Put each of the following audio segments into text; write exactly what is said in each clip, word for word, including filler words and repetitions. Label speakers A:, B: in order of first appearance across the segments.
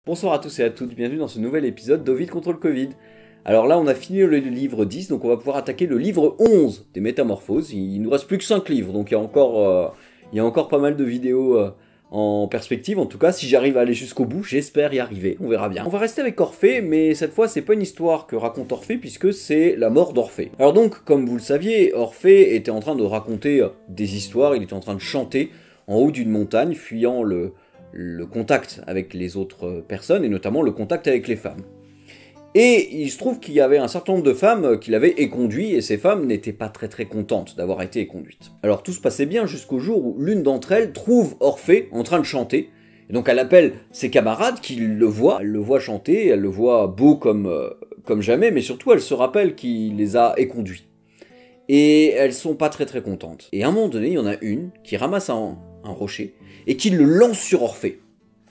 A: Bonsoir à tous et à toutes, bienvenue dans ce nouvel épisode d'Ovid contre le Covid. Alors là on a fini le livre dix, donc on va pouvoir attaquer le livre onze des Métamorphoses. Il nous reste plus que cinq livres, donc il y a encore, euh, il y a encore pas mal de vidéos euh, en perspective. En tout cas, si j'arrive à aller jusqu'au bout, j'espère y arriver, on verra bien. On va rester avec Orphée, mais cette fois c'est pas une histoire que raconte Orphée, puisque c'est la mort d'Orphée. Alors donc, comme vous le saviez, Orphée était en train de raconter des histoires, il était en train de chanter en haut d'une montagne, fuyant le... le contact avec les autres personnes, et notamment le contact avec les femmes. Et il se trouve qu'il y avait un certain nombre de femmes qu'il avait éconduit, et ces femmes n'étaient pas très très contentes d'avoir été éconduites. Alors tout se passait bien jusqu'au jour où l'une d'entre elles trouve Orphée en train de chanter, et donc elle appelle ses camarades qui le voient, elle le voit chanter, elle le voit beau comme, euh, comme jamais, mais surtout elle se rappelle qu'il les a éconduits. Et elles sont pas très très contentes. Et à un moment donné, il y en a une qui ramasse un, un rocher, et qui le lance sur Orphée.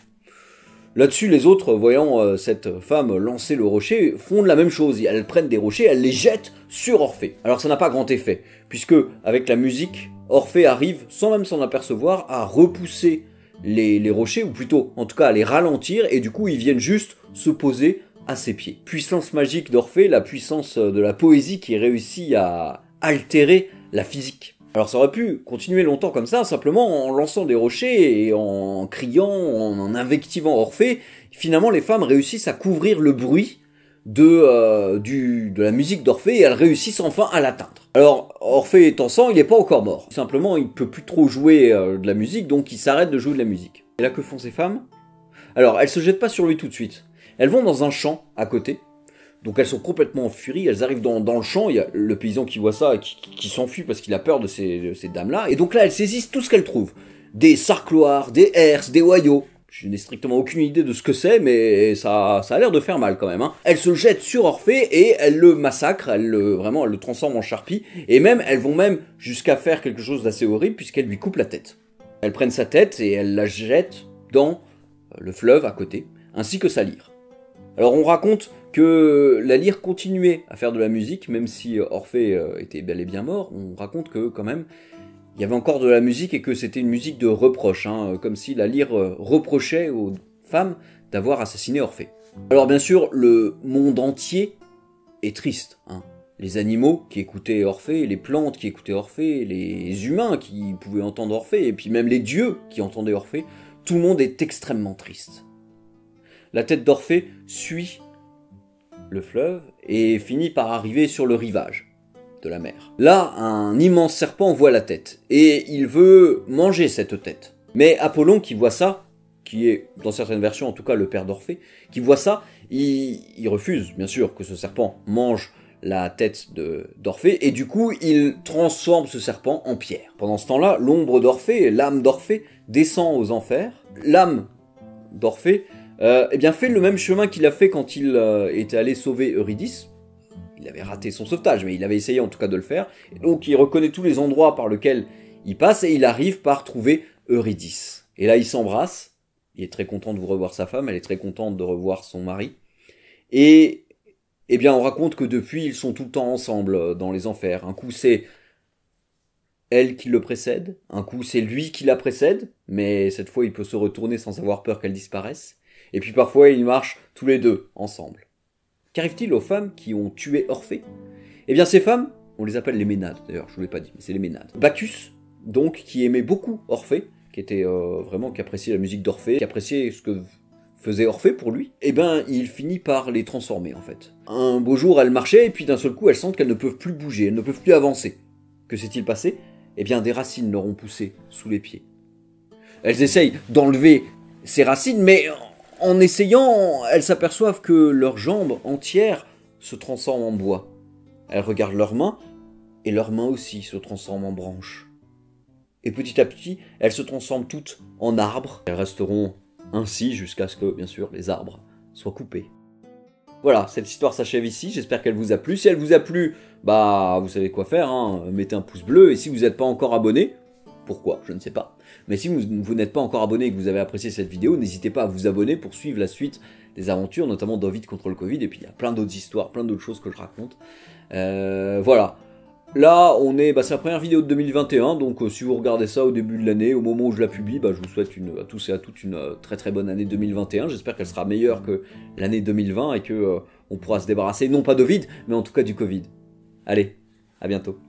A: Là-dessus, les autres, voyant euh, cette femme lancer le rocher, font la même chose. Elles prennent des rochers, elles les jettent sur Orphée. Alors ça n'a pas grand effet, puisque avec la musique, Orphée arrive, sans même s'en apercevoir, à repousser les, les rochers, ou plutôt, en tout cas, à les ralentir, et du coup, ils viennent juste se poser à ses pieds. Puissance magique d'Orphée, la puissance de la poésie qui réussit à altérer la physique. Alors ça aurait pu continuer longtemps comme ça, simplement en lançant des rochers et en criant, en invectivant Orphée. Finalement, les femmes réussissent à couvrir le bruit de, euh, du, de la musique d'Orphée et elles réussissent enfin à l'atteindre. Alors, Orphée étant sang, il n'est pas encore mort. Simplement, il ne peut plus trop jouer euh, de la musique, donc il s'arrête de jouer de la musique. Et là, que font ces femmes? Alors, elles se jettent pas sur lui tout de suite. Elles vont dans un champ à côté. Donc elles sont complètement en furie, elles arrivent dans, dans le champ, il y a le paysan qui voit ça, qui, qui s'enfuit parce qu'il a peur de ces, de ces dames-là, et donc là elles saisissent tout ce qu'elles trouvent. Des sarcloirs, des herses, des hoyaux. Je n'ai strictement aucune idée de ce que c'est, mais ça, ça a l'air de faire mal quand même. Hein. Elles se jettent sur Orphée et elles le massacrent, elles le, vraiment elles le transforment en charpie, et même elles vont même jusqu'à faire quelque chose d'assez horrible puisqu'elles lui coupent la tête. Elles prennent sa tête et elles la jettent dans le fleuve à côté, ainsi que sa lyre. Alors on raconte que la lyre continuait à faire de la musique, même si Orphée était bel et bien mort. On raconte que quand même, il y avait encore de la musique et que c'était une musique de reproche, hein, comme si la lyre reprochait aux femmes d'avoir assassiné Orphée. Alors bien sûr, le monde entier est triste. Hein. Les animaux qui écoutaient Orphée, les plantes qui écoutaient Orphée, les humains qui pouvaient entendre Orphée, et puis même les dieux qui entendaient Orphée, tout le monde est extrêmement triste. La tête d'Orphée suit le fleuve et finit par arriver sur le rivage de la mer. Là, un immense serpent voit la tête et il veut manger cette tête. Mais Apollon qui voit ça, qui est dans certaines versions en tout cas le père d'Orphée, qui voit ça, il, il refuse bien sûr que ce serpent mange la tête d'Orphée et du coup il transforme ce serpent en pierre. Pendant ce temps-là, l'ombre d'Orphée, l'âme d'Orphée descend aux enfers. L'âme d'Orphée Euh, eh bien fait le même chemin qu'il a fait quand il euh, était allé sauver Eurydice. Il avait raté son sauvetage, mais il avait essayé en tout cas de le faire. Et donc il reconnaît tous les endroits par lesquels il passe et il arrive par trouver Eurydice. Et là il s'embrasse, il est très content de vous revoir sa femme, elle est très contente de revoir son mari. Et eh bien on raconte que depuis ils sont tout le temps ensemble dans les enfers. Un coup c'est elle qui le précède, un coup c'est lui qui la précède, mais cette fois il peut se retourner sans avoir peur qu'elle disparaisse. Et puis parfois, ils marchent tous les deux, ensemble. Qu'arrive-t-il aux femmes qui ont tué Orphée? Eh bien, ces femmes, on les appelle les Ménades, d'ailleurs, je vous l'ai pas dit, mais c'est les Ménades. Bacchus, donc, qui aimait beaucoup Orphée, qui était euh, vraiment, qui appréciait la musique d'Orphée, qui appréciait ce que faisait Orphée pour lui, eh ben, il finit par les transformer, en fait. Un beau jour, elles marchaient, et puis d'un seul coup, elles sentent qu'elles ne peuvent plus bouger, elles ne peuvent plus avancer. Que s'est-il passé? Eh bien, des racines leur ont poussé sous les pieds. Elles essayent d'enlever ces racines, mais en essayant, elles s'aperçoivent que leurs jambes entières se transforment en bois. Elles regardent leurs mains, et leurs mains aussi se transforment en branches. Et petit à petit, elles se transforment toutes en arbres. Elles resteront ainsi jusqu'à ce que, bien sûr, les arbres soient coupés. Voilà, cette histoire s'achève ici, j'espère qu'elle vous a plu. Si elle vous a plu, bah, vous savez quoi faire, hein. Mettez un pouce bleu, et si vous n'êtes pas encore abonné, pourquoi? Je ne sais pas. Mais si vous, vous n'êtes pas encore abonné et que vous avez apprécié cette vidéo, n'hésitez pas à vous abonner pour suivre la suite des aventures, notamment d'Ovid contre le Covid, et puis il y a plein d'autres histoires, plein d'autres choses que je raconte. Euh, voilà. Là, on est, bah, c'est la première vidéo de deux mille vingt et un, donc euh, si vous regardez ça au début de l'année, au moment où je la publie, bah, je vous souhaite une, à tous et à toutes une euh, très très bonne année deux mille vingt et un. J'espère qu'elle sera meilleure que l'année deux mille vingt et que euh, on pourra se débarrasser, non pas d'Ovid, mais en tout cas du Covid. Allez, à bientôt.